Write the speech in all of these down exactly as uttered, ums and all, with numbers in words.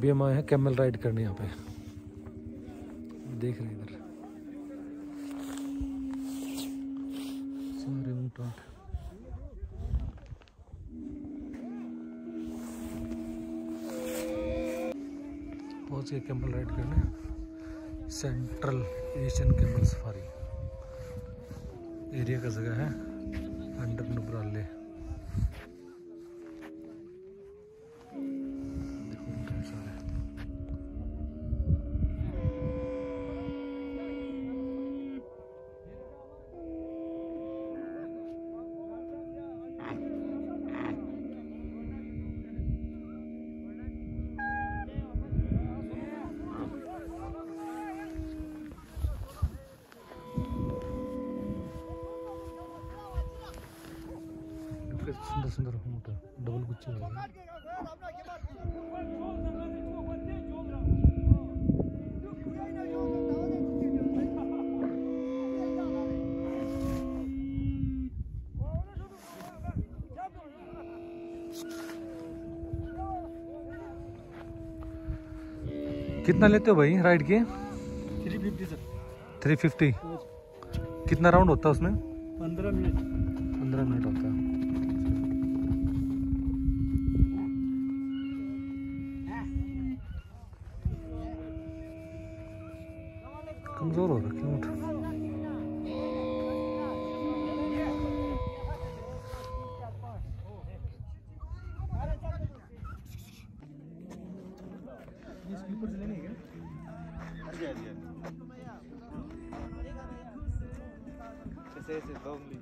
अभी हम आए हैं कैमल राइड करने यहाँ पे, देख रहे हैं इधर सारे ऊँट। पहुँच गए कैमल राइड करने, central Asian camel safari area का जगह है अंडर नुब्राले। सुंदर सुंदर ऊँट है, डबल गुच्छे वाले। कितना लेते हो भाई राइड के? Three fifty sir. Three fifty. कितना राउंड होता है उसमें? पंद्रह मिनट। पंद्रह मिनट होता है। कमजोर हो रखे ऊँट। ऐसे ऐसे दो उंगली।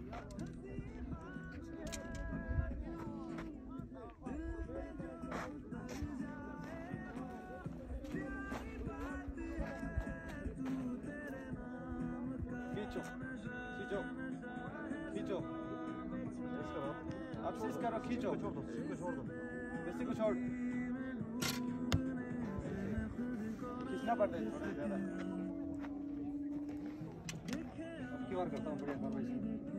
खींचो खींचो खींचो, अब सीज करो, खींचो, छोड़ दो, छोड़ दो, इसी को छोड़, खींचना पड़ता है थोड़ा ज़्यादा। अब की बार करता हूँ बढ़िया फरमाइश।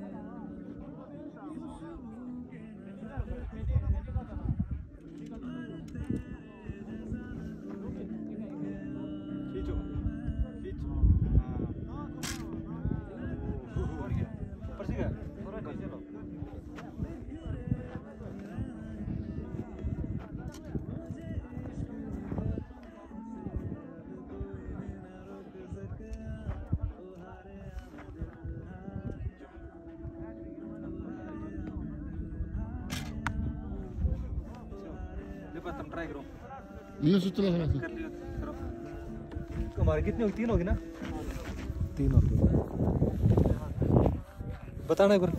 खींचो खींचो, ऊपर से गया थोड़ा नीचे लो। तुम ट्राई करो। ये सोच रहा था कर लियो, करो। हमारे कितनी होगी? तीन होगी ना? तीन होगी। बताना एक बार,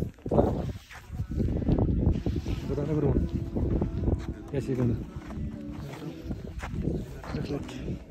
बताना करो कैसे करना।